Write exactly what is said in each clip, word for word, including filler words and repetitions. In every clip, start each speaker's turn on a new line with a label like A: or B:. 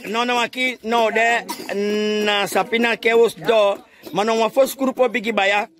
A: não não aqui não de na sapina que os do mas não uma fosse grupo big baya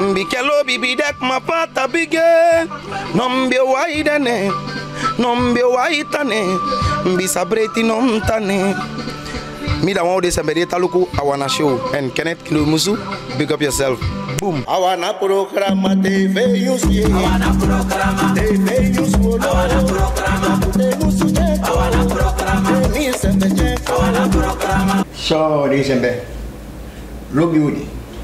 B: Mbikelo bibi dek mapata bige. Nombe waidane. Nombe waitane. Mbisabreti nomtane. Me that one day somebody taluku I wanna show and Kenneth Kilomusu, big up yourself. Boom. I wanna programa T V yusi. I wanna programa T V yusi. I wanna programa T V yusi. I wanna programa me sembe. I wanna programa.
C: So December. Lobiudi.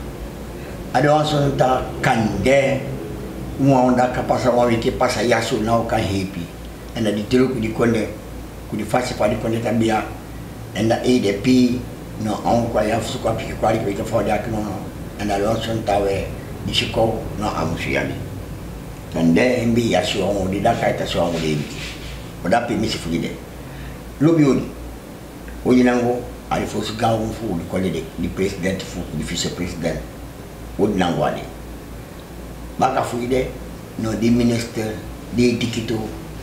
C: Ada orang ta kande uanda kapasa wawiki pasa yasu na uka happy. And the tilu kudi konde kudi fasi padi konde tabia. And the A D P no on ya fuka piki kwali kwa for that no and I also tawe nishiko no amusiani and then be yasu on the that kaita so on the oda pe misi fulide lobiodi oyinango ali fosu gawo fu di kolede di president fu di vice president odinango ali baka fulide no di minister di dikito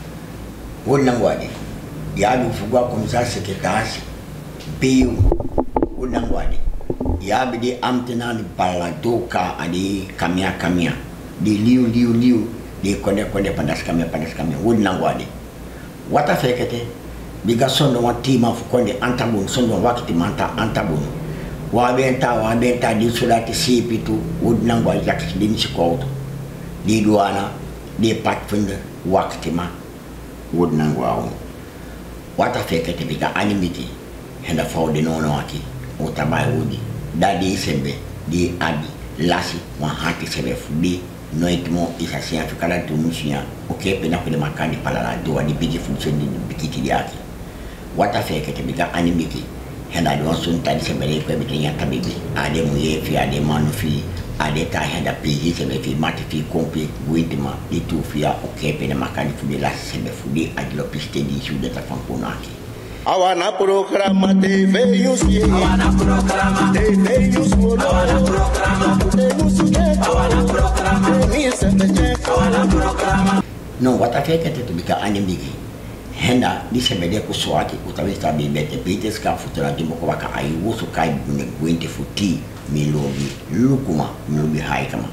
C: odinango ali ya du fugwa komisa sekretari Biu unangwadi ya bidi amtena ni baladoka adi kamia kamia di liu liu liu di konde konde pandas kamia pandas kamia unangwadi wata fekete biga sondo wa tima fu konde antabun sondo wakiti manta antabun wa benta wa benta di sulati sipitu unangwadi yakati di nchikoto di duana di patfunder wakiti ma unangwadi wata fekete biga animiti henda fawde nono aki utabai wudi dadi sembe di abi lasi wa hati sebe fudi noitmo isa sia tukala tumusia okepe na kule makani palala doa di bigi function di bikiti di aki wata feke te biga animiki henda do sunta di sebe ko bitnya tabibi ade mu yefi ade manufi ade ta henda pigi sebe fi mati fi kompi guitima di tu fia okepe na makani fudi lasi sebe fudi adlo piste di sude ta fampona aki
B: I wanna programa T V yusi. I wanna programa T V yusi. I wanna programa T V yusi. I wanna programa me sembe. I wanna programa.
C: No, what I fake it to be ka animiki. Henda di sembe de ko swati utaweza bibete bites ka futura dimbo ko baka ai woso kai ne gwente futi milobi lukuma milobi hai kama.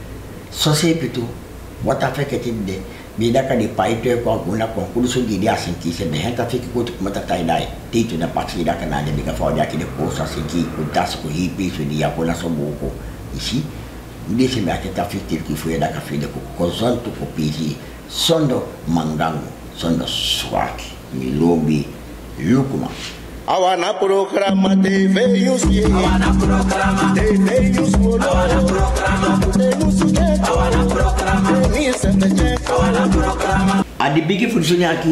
C: So say pitu what I fake it de bidaka di paito ko guna ko kulusu di dia sinki se behenta fiki ko mata tai dai tito na paksi da kana de bika fa ki de ko sa sinki ko das ko hipi su dia ko na so boko ici ndi se ba ta fiki ki fu da ka fi de ko ko zonto ko piji sondo mangango sondo swaki milobi lukuma
B: I wanna programa T V yusi. I wanna programa T V yusi. I wanna programa T V yusi. I wanna programa me sembe. I wanna programa
C: adi bigi funsionyaki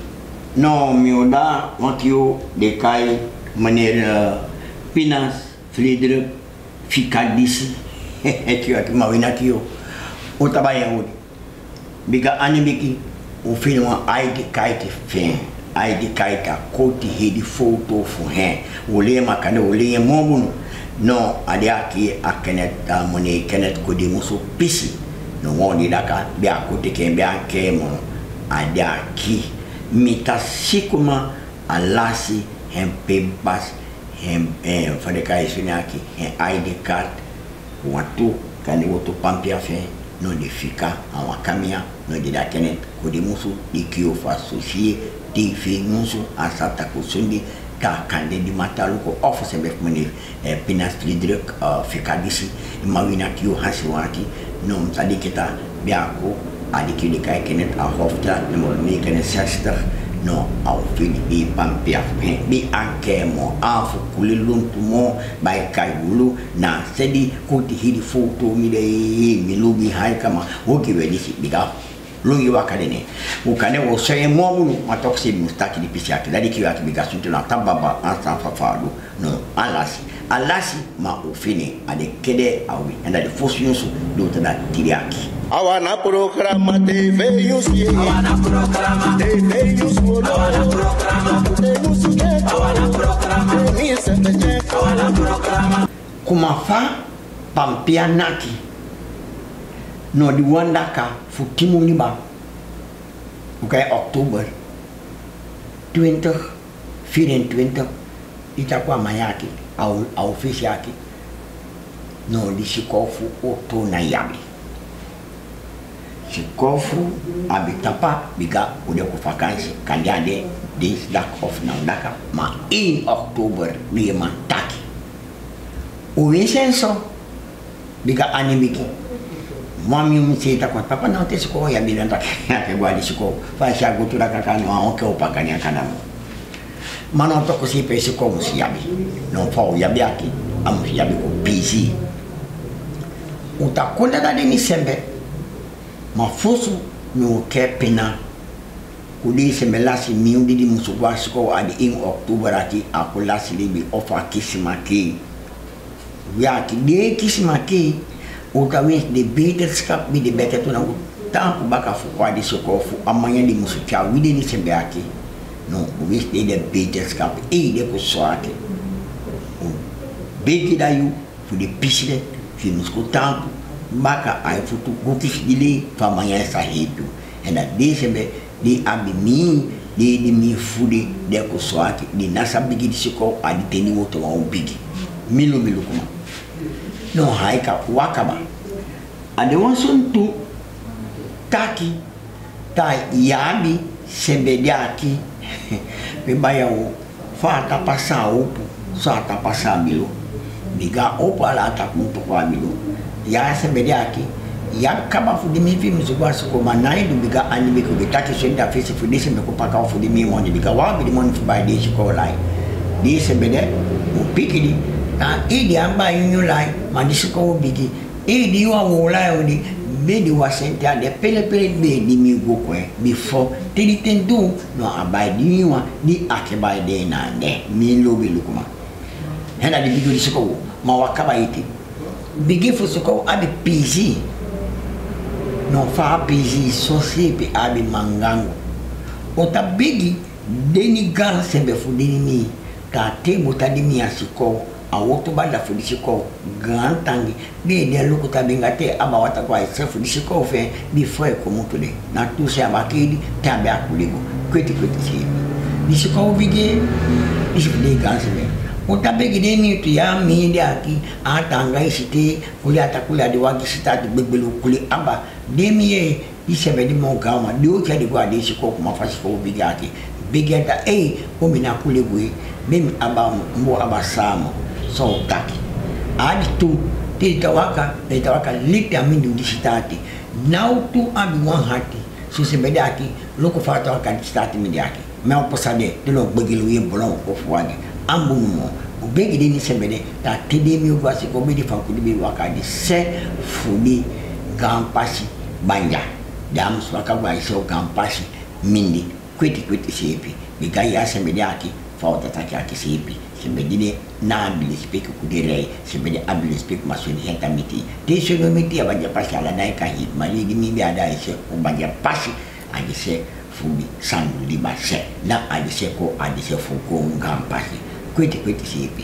C: no mioda wakio de kai maniera Pinas Friedrich Fikadisi ekio akimawina kio utabaya udi biga animiki ufilma aidi kaiti fen aidi kaita koti hedi foto fu he ulema kane ulema mobuno no adi aki akenet mone kenet kodi muso pisi no woni daka bia kote ke bia kemo adi aki mita sikuma alasi hem pebas hem eh fadeka isunaki hem I D card watu kani woto pampia fe no de fika awa kamia no de dakenet kodi musu dikio fa sosie di fi musu asata kusundi ka kande di matalu ko office be mani eh, Pinas Friedrich uh, Fikadisi mawina kio hasiwati no mtadi kita biako adiki de kai kenet a hofta no mi kenet sister no au fili bi pampia bi ankemo afu kuliluntu mo bai kai bulu na sedi kuti hidi foto mi de mi lubi hai kama woki wedisi biga lungi wakadene ukane wo sey momu matoksi mustaki di pisiaki dadi kiwa kibiga suntu na tababa ansa fafadu no alasi alasi ma ufini ade kede awi enda de fosyusu do tada tiriaki
B: I wanna programa T V yusi. I wanna programa T V yusi. I wanna programa T V yusi. I wanna programa me sembe. I wanna programa
C: kumafa pampia naki no di wandaka futimu niba ukai Oktober twenty twenty itakuwa mayaki au au fish yake no di sikofu oto na yabi sikofu abi tapa biga udah ku vakansi kanjade dinsdag of naundaka ma één oktober dia mataki o Vincenzo biga animiki mami umsita kwa papa na te siko ya bila ndaka ke gwali siko fa sha gutura kakano a onke opakanya kanamo mano to ko si pe siko musiabi no fa o yabi aki am yabi ko busy utakwenda da Desemba mafusu no kepena kudi semelasi miundi di musugwasi ko adi in Oktober ati akulasi libi ofa kisimaki yaki de kisimaki utawis de beterskap bi de beter tu na tampo baka fu kwadi sokofu amanya di musucha wide ni sembeaki no wis de de beterskap e de ko soake begi dayu fu de pisile fi musku tampo baka ay futu gukis dile famanya sahibu ena desembe di abi mi di di mi fudi de ko soake di nasa bigi di siko adi teni woto wa bigi milu milu kuma no haika wakaba ade wansun tu taki ta yabi sebediaki bebaya o fata pasa upu sata pasa milu diga opa la ta kuntu kwa milu ya sebediaki ya kama fudi mi fi mzugwa siko manai du biga anime ko bitaki senda fisi fudi se ko paka fudi mi woni biga wa bi mon fu ba de siko lai di sebede o pikidi na idi amba yunyu lai mandisiko bigi idi wa wola odi bedi wa senta de pele pele be di mi gokwe before tedi tendu no abai di wa di akebai de na de mi lobi lukuma hena di bigi disiko ma wakaba iti bigi fusuko abi pisi no fa pisi so sepe abi mangango ota bigi deni gal sembe fudini mi ta tebo tadi mi asiko awoto banda fudisiko gantangi be de loko tabingate aba watakwa ise fudisiko fe before ko mutude na tuse abakidi tabe akulego kweti kweti si disiko bige disiko gansebe utabegi de mi tu ya mi de aki atanga isite kuli atakula de wagi sitati begbelu kuli aba de mi e isebe di mo gama de o kadi gwa de siko kuma fasiko bige aki bige da e o mina kulego mimi aba mbo aba samo so taki adi tu titawaka titawaka lita mindu disitati now tu abi wan hati so se bedaki loko fata waka disitati mediaki me o posade de lo begilu ye bolon ko fuani ambu mo o begi de ni sebede ta tede mi o vasi ko bedi fanku di waka di se fudi gampasi banja dam swaka wa iso gampasi mindi kweti kweti sepi bigaya sebediaki fauta takiaki sepi sebedine na abili speak kudere sebede abili speak masuni heta miti desho no miti abaja pasi ala dai kahi mali di mi ada ise ubaja pasi adise fubi sandu di base na adise ko adise fuko ngam pasi kweti kweti sipi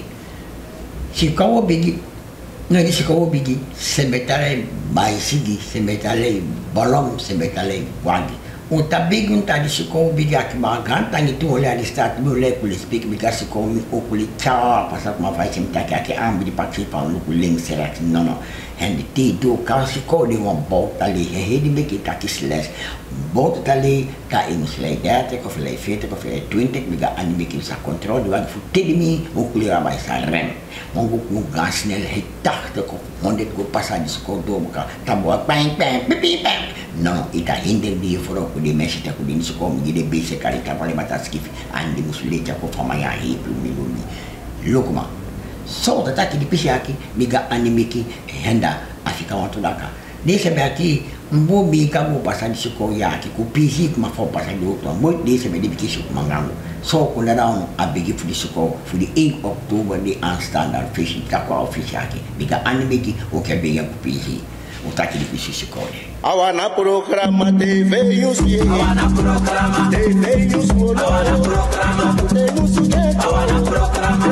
C: sikawo bigi na di sikawo bigi sebetale baisigi sebetale bolom sebetale wagi utabigi untadi sikawo bigi akibagan tangi tu oleh adi start mi oleh kuli speak because sikawo mi okuli cha pasal kuma fai simtaki aki ambi di paksi pa ulu kuling serak no no and ti do kau sikawo di wan bot tali hehe di bigi taki sles bot tali ka imuslei date ko filei fete ko filei twenty biga ani bigi sa control di wagi futedi mi okuli rabai sa rem mongo ku gasnel hitak ko mondet ko pasal di sikawo do buka tabuat bang bang pipi bang no ita hinder di foro ku di mesita ku di sikawo mi de base kali tapale batas kifi andi musulecha ko fama ya hipu milumi lokuma so tataki di pisiaki biga animiki henda afika watu daka dese baki mbobi kabu pasadi siko yaki ku pisi kuma fo pasadi oto mo dese be dibiki siko mangango so ko na down abigi fu di siko fu di eight October di an standard fish takwa office yaki biga animiki o ke be ya ku pisi utaki di pisi siko
B: awana programa T V News awana programa T V News awana programa T V News awana programa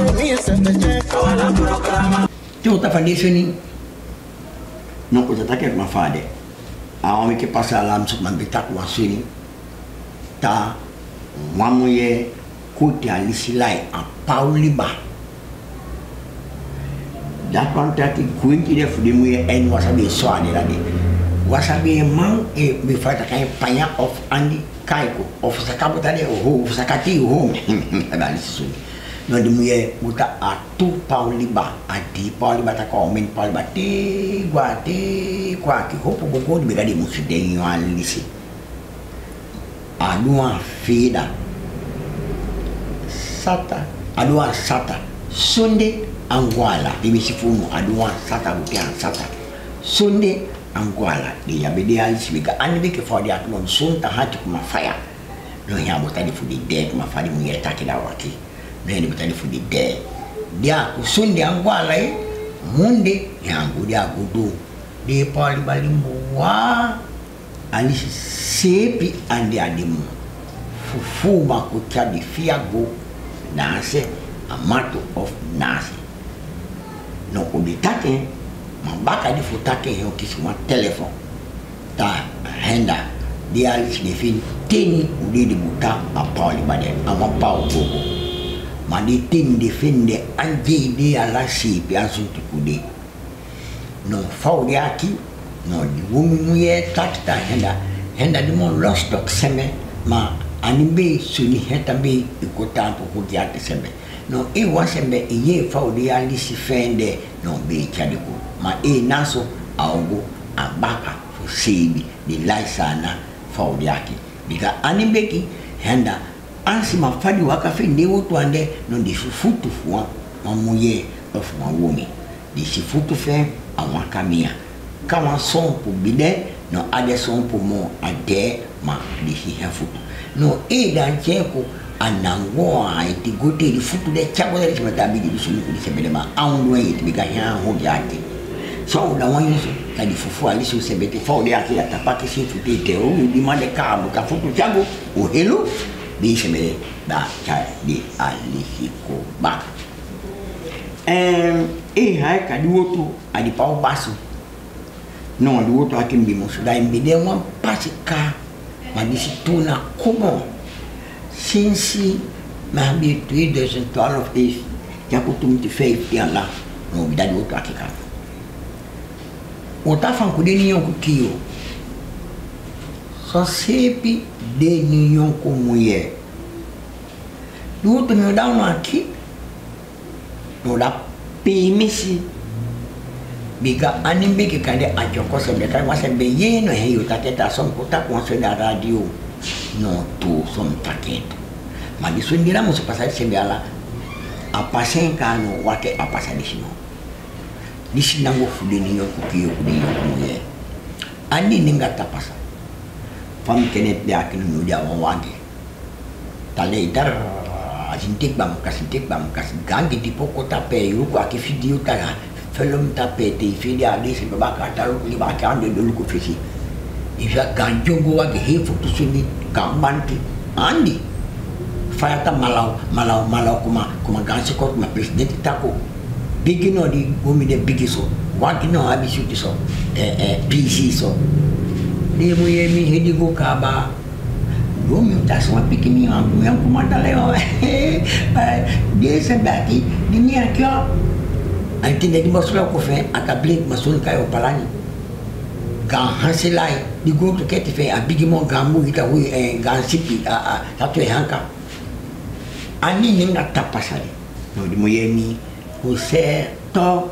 B: awana programa
C: tu ta fandisoni no ko tatake ma fade awami ke pasa alam suk man bitak wasini ta mamuye kuti alisilai a pauliba da contrati kuinti de fudi mu en wasabi so ade la de wasabi man e be fata kan panya of andi kaiko of sakabota de ho sakati ho ala lisu no de mu ye muta atu pauliba adi pauliba ta ko men pauliba te guate kwa ki hopo gogo de gadi musu de yo alisi adua fida sata adua sata sunde Anguala di misifumu adua sata bukian sata sunde Anguala di abedi alis bika ani bike for dia non sunta hati kuma fire no ya botali fu di de kuma fadi mu yeta kila waki no ya botali fu di de dia ku sunde Anguala e munde yangu dia gudu di pali balimbo wa alis sepi andi adimu fufu ma ku di fiago nase amato of nase no kubitake mabaka di futake yo kisuma telephone ta henda dia alisi fin tini udi di buta apa li bade ama pau gogo madi tin di fin de anji dia la si piasu tukudi no fau di aki no di wumi ye takta henda henda di mo lost dok seme ma animbe suni heta be ikota po kugiate seme no e wasembe iye faudi alisi fende no be chadiko ma e naso augo abaka fusibi di laisana faudi yake bika animbeki henda ansi mafadi waka fende wotu ande no di fufutu fuwa mamuye of mawumi di sifutu fe awakamia kama son pu bide no ade son pu mo ade ma di hihafutu no e dan cheko anangoa iti gote di futu de chako de chama tabi di sunu di sebelema aundu iti biganya ho yake so na wanyo so kadi fufu ali so sebete fo de akila tapaki si futu te o di mande ka ka futu chako o hello di sebele da cha di ali hiko ba em e hai kadi wotu adi pau basu no di wotu akimbi musu da imbide mo pasika ma di situna komo since maybe two thousand twelve is ya kutum ti faith ya la no bidadi wotu akika otafa kudeni yonku kiyo so sepi de ni yonku muye duto mi da no aki no da pemisi biga animbe ke kande ajoko sembe kan wasembe yeno heyo tateta som kota konso da radio no tu som taketo ma di sungira mo pasal sembe ala apa senkano wake apa sadisino di sinango fudini yo kukiyo kudini yo ye ani ninga tapasa fam kenet dia kenu no dia wage tale dar asintik bam kasintik bam kas gangi di poko tape yu ko aki video tara film tape ti video ali se baka taru li baka ande dulu ko fisi ifa ganjongo wage he futu suni kambanti andi fayata malau malau malau kuma kuma gansi ko ma presidente tako bigino di gomi de bigiso wakino abisu so eh eh P C so ni mo yemi hedi go kaba gomi taswa pikini ambu yang kumanda leo dia sebati di mi akio anti de moslo ko fe akablik masul kayo palani gan hasilai di go to keti fe abigimo gambu ita hui eh gansipi a a tatu hanka ani ninga tapasali no di mo yemi use to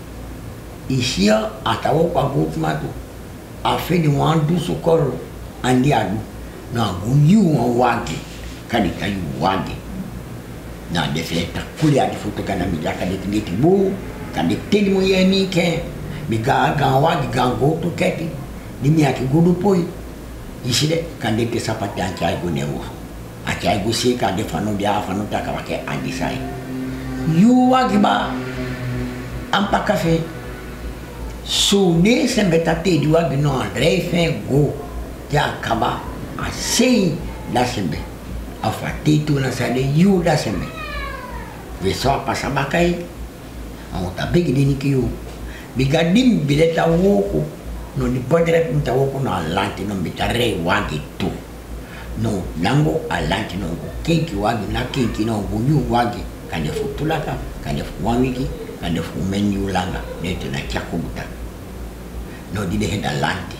C: isia atawo kwa gutmatu afe di wandu sukoro andi adu na guyu wage kadi kayu wage na defeta kulia di foto kana mijaka de tinditi bu kadi tindi mo yemi ke biga ga wage gango to keti di mi aki gudu poi iside kande ke sapati anchai go newo achai go se kande fano dia fano taka wake andi sai yu wage ba ampa cafe so ne sembetate di wage no refe go ya kaba asei da sembe afatitu na sade yu da sembe veso pasabakai au tabigi dini kiyo bigadim bileta woko no di podre punta woko no alanti no bitare wagi tu no nango alanti no kiki wagi na kiki no guyu wagi kande futulaka kande wamiki kande fu menu langa ne tena kyakubuta no di de henda lanti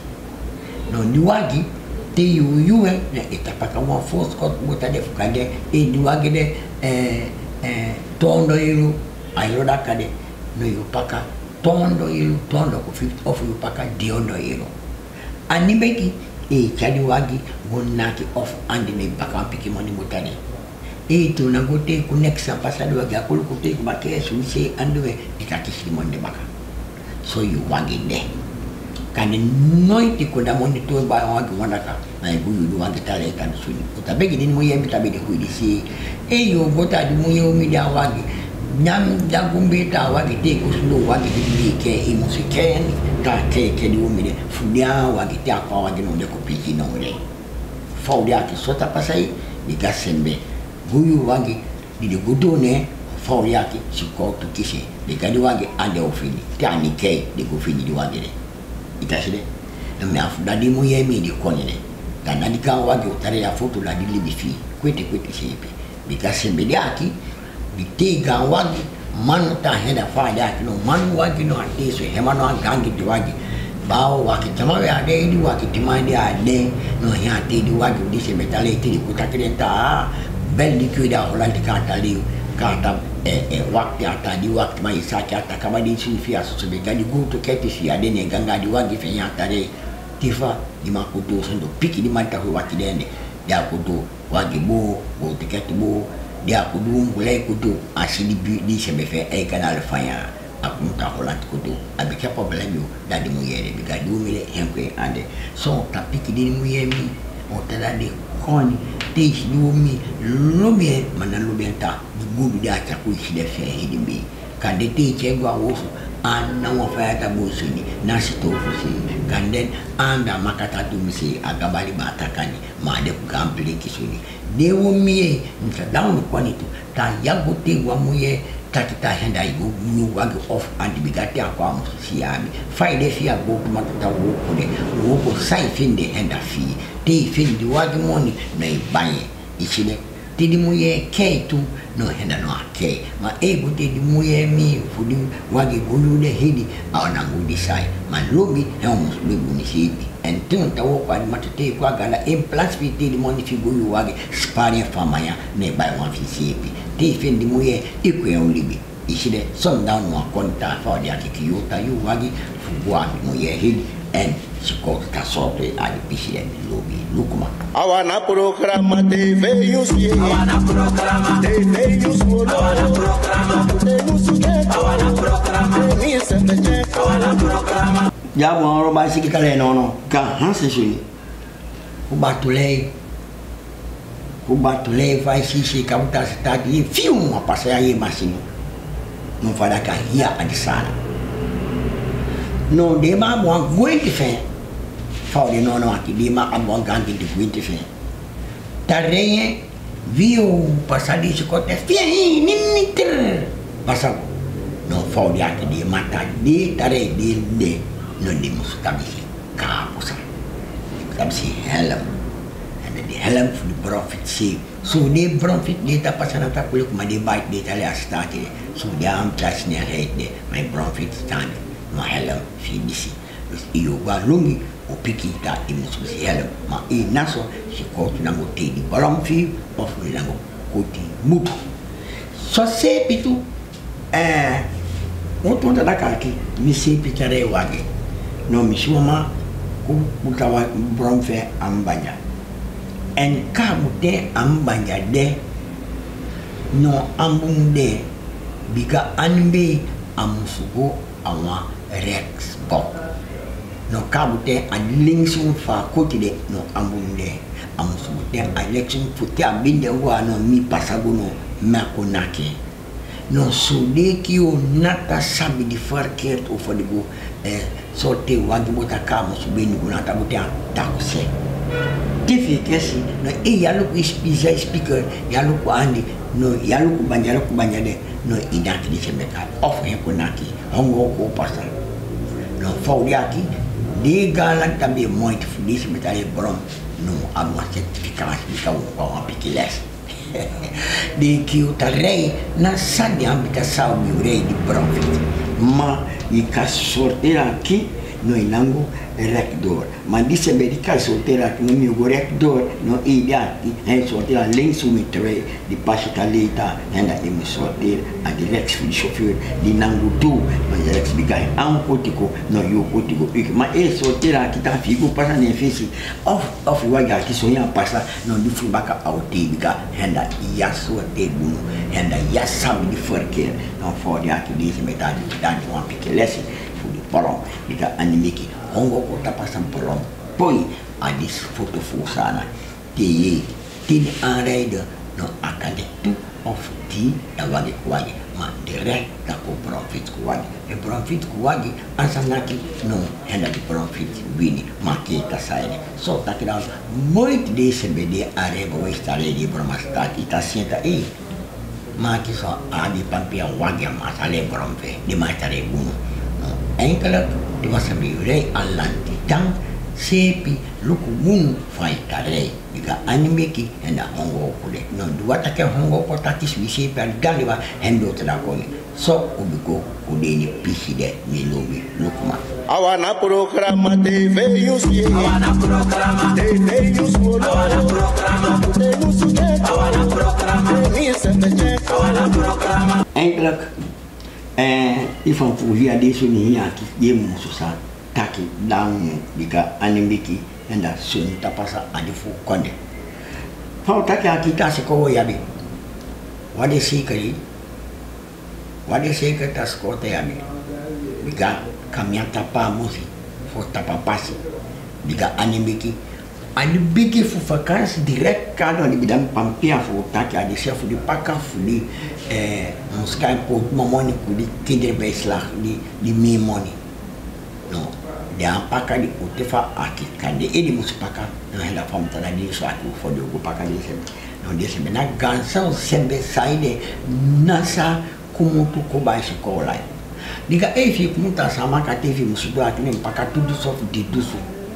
C: no ni wagi te yu yuwe ne itapaka wa force kot buta de fu kande e di wagi de eh eh tondo ilu ailo dakade no yu paka tondo ilu tondo ko fifty of yu paka diondo ilu animeki e chadi wagi wonaki of andi ne baka piki moni mutani e tu na gote ku next pasado wagi akulu ku te ku bake suise andwe ikatisi monde baka so yu wagi de kan noiti ko da moni to ba wagi wonaka na ibu yu wagi tale kan suni utabegi din mo yemi tabedi ku disi e yo gota di mo yo mi da wagi nyam jagumbeta wagi te ku sulu wagi di ke i musiken ta ke ke di umide fudia wagi te akwa wagi no de ko piki no re faudia ki sota pasai di gasembe guyu wagi di de gudone faudia ki siko to kisi de gadi wagi ande ofini tani ke de go fini di wagi de itaside no me afu dadi mo yemi di konine kana di ka wagi utare ya foto la di libifi kwete kwete sepe di gasembe diaki bitega wagi manu ta henda faida no manu wagi no ate so hemano gangi di wagi bao waki tamawe ade di waki timande ade no ya te di wagi di se metale ti ku takrenta bel di kuida holandi kata liu kata e e wakti ata di wakti mai saki ata kama di sifia so be gadi gutu keti si ade ne ganga di wagi fenya tare tifa di makudo sendo piki di manta ho waki dene ya kudo wagi bo bo tiketi bo dia kudu mulai kudu asli di di sebefe e kanal fanya aku tak holat kudu abi ke problem yo dadi muyere bi gadu mile hempe ande so tapi kidi muyemi o tadadi koni tish dumi lobie mana lobie ta gugu dia ta ku hide fe hidimbi kande ti chegwa wosu ana wa fa ta busuni nasi tofu si kande anda makata dumisi agabali batakani made ku gampli kisuni dewo mie nta down kwani tu ta yago te wa muye ta kita henda igu mu wagi off and bigati akwa mu siami faide fi ago kuma ta wo ko de wo ko sai finde henda fi te finde wagi moni na ibanye ichile te di muye ke tu no henda no ake ma ego te di muye mi fudi wagi gulu de hidi ana ngudi sai ma lobi hemu lobi ni sibi entun tawo kwa matete kwa gala in plus fiti di moni figulu wage spare famaya ne bai wan fi sibi ti fendi muye ikwe ulibi ishide som down wa konta fa dia kiyota yu wage fugwa muye hidi en siko ta sote ali pishire lobi lukuma
B: awana programa te veio se awana programa te veio se awana programa te musuke awana programa ni sente awana programa
C: ya bon roba si kita le nono ka hanse suni ku batule ku batule vai si si ka uta stadi fium apa saya ye masino non fada ka ia adisana no de ma mo guente fe fa de nono aki de ma abo ganti de guente fe tareye viu pasadi si kote fie ni ni ter pasago no fa de aki de mata de tare de de no di musu kabisi kapusa kabisi helm and the helm for the prophet see so the prophet data pasana ta kulik ma de bite data le astati so the am plus ne head de my prophet stand no helm fi bisi iyo wa lungi o pikita imusu si helm ma e naso si ko na mo te di balam fi of na mo koti mutu so se pitu eh o tonta da kaki mi se pitare wage no mishuma ku mutawa bronfe ambanya en ka mute ambanya de no ambunde biga anbe amusugo awa rex bok no ka mute adlingsun fa kotide no ambunde amusugo de election futi abinde wa no mi pasago no makonake no sude ki o nata sabi di farket o fodigo eh sorte wagi bota kama subeni kuna tabutia takose tifi kesi no e yalu ku speaker speaker yalu ku andi no yalu ku banjalo ku banjade no idaki di semeka of he kunaki hongo ko pasa no faudiaki di galan tambi moit fu di semeka le brom no amma certificat di kawu ko apikiles de que o rei na sala habitação do rei de profeta. Mas e que sorteira aqui no inango rector. Mas disse América sorteira aqui no meu rector no ideia é sorteira além sumitre de pasta leita ainda é me sorteira a direct de chauffeur de nango tu mas direct de gai um cotico no eu cotico mas é sorteira aqui tá fico passando em face off off waga aqui sonha passa no de fubaca autiga ainda ia sorteira ainda ia sabe de forqueira não fora aqui disse metade da uma pequena Polong, jika animiki, hongo kota pasang polong, poi adis foto fusana, ti ti areda no akan itu of ti awagi kuagi, ma direct tako profit kuagi, e profit kuagi asam naki no henda di profit bini makita saine, so takira muito desse bede areba o estare di bromasta kita sienta e maki so adi pampia wagi masale brompe di matare buno. Enkele di masa biure alanti tang sepi luku mun fai tare diga animeki ena hongo kule no dua take hongo potatis wisi per daliwa hendo tedakoni so ubiko kudeni piside milobi lukuma
B: awana programa T V yusi awana programa T V yusi awana programa T V yusi awana programa ni sembeje awana programa
C: enkele eh ifan fuvia desu ni yaki ye mususa taki damu diga animiki enda sun tapasa adifu konde fa taki akita se ko yabi wade sikari wade sikata skote yabi diga kamya tapa musi fo tapa pasi diga animiki animiki fu vacances direct kado ni bidam pampia fu taki adi chef di paka fu di eh muskai po momoni ku di kinder beslah di di mi moni no dia paka di utefa aki kande edi musupaka no hela fam tana di so aku fo di paka di sem no dia sem na gansa sembe saide nasa kumutu ko bai sekolah diga e fi kumuta sama ka tv musudo akine paka tudo so di dusu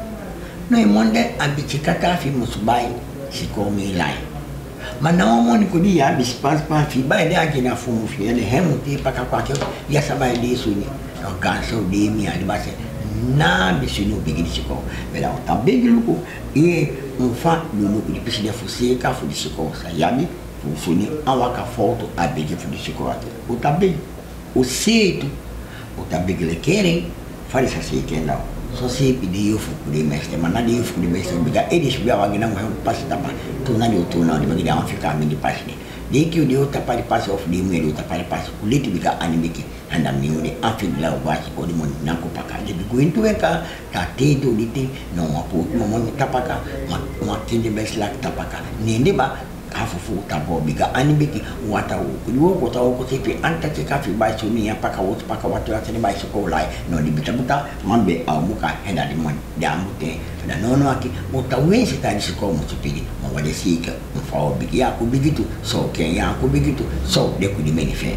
C: no e monde abichikata fi musubai sikomi lai mana omoni kudi ya bispas pa fi bai de akina fumu fi ele hemu ti paka kwa kyo ya sabai de suni no ganso de mi ali base na bisunu bigi siko bela ta bigi luko e mfa lulu kudi pisi de fusi ka fu di siko sa yami funi awaka foto a bigi fu di siko ate o tabe o seito o tabe le querem faz essa sei que não so si pidi yufu kudi mestre mana di yufu kudi mestre biga edis biya wagi na mo pasi tapa tuna di tuna di bagi da Afrika mi di pasi di ki di uta pari pasi of di mi di uta pari pasi kuliti biga animiki handa mi uni afin la wasi ko di mon nanko paka di bigo intu eka ta te do di te no apu mo mon tapaka ma ma kindi besla tapaka ni ndi ba hafufu tabo biga animiki wata ku di wo ko ta ko sepi anta ke kafi ba suni ya paka wo paka watu ya tani ba ko lai no di bita buta mambe au muka henda di mon da mute da nono aki muta wensi ta di ko mo supidi mo wale sika mfao bigi ya ku bigitu so ken ya ku bigitu so de ku di menife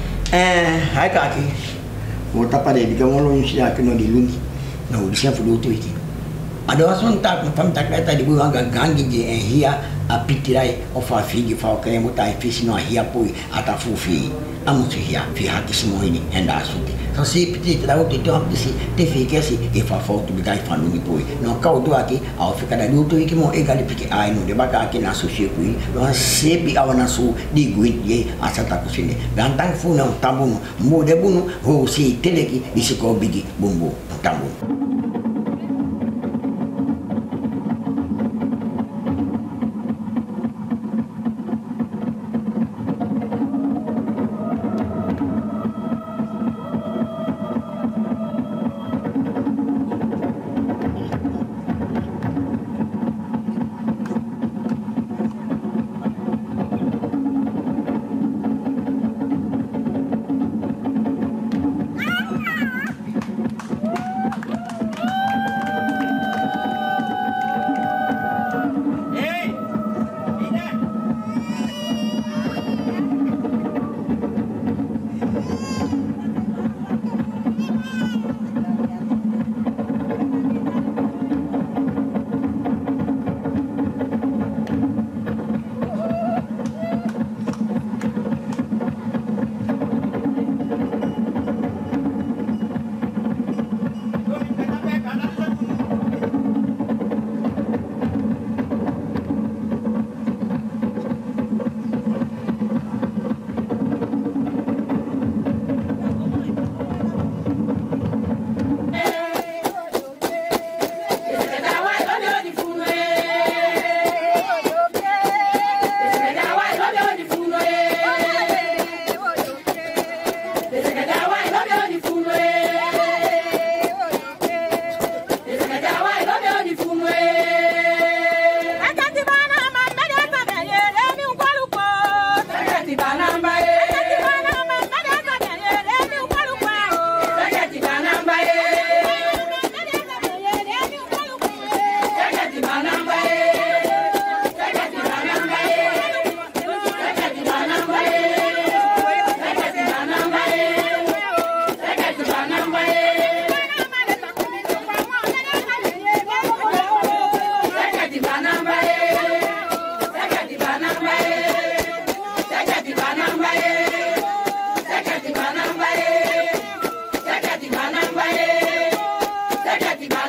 C: eh hai ka aki muta pa de biga mo lo nsi ya no di lundi no di chef do to iki ada wasun tak pam tak ta di bu anga gangi je eh hia apitirai ofa figi fa ka muta fisi no hia poi ata fufi amutu hia fi haki simo ini enda asuti so si petit da o te top disi te fi kesi e fa foto bigai fa no mi poi no ka o do aki a ofika da luto iki mo e gali piki ai no de baka aki na so she kui no sebi awana su di gui ye asata kusine gantang fu na tabuno mo de bunu ho si teleki disi ko bigi bumbu tabuno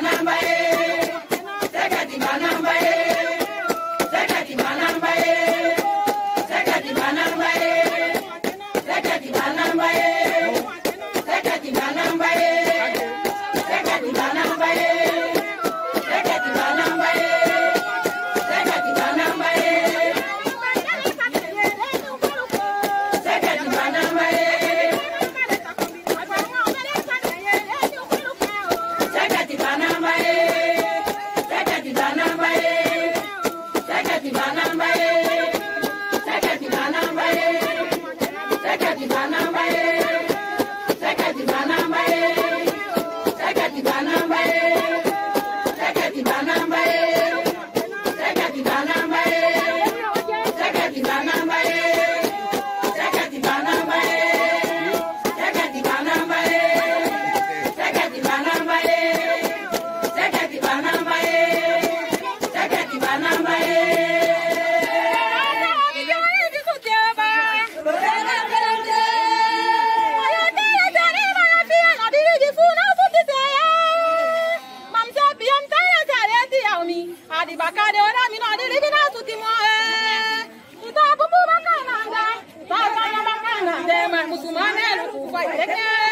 D: Musulmane,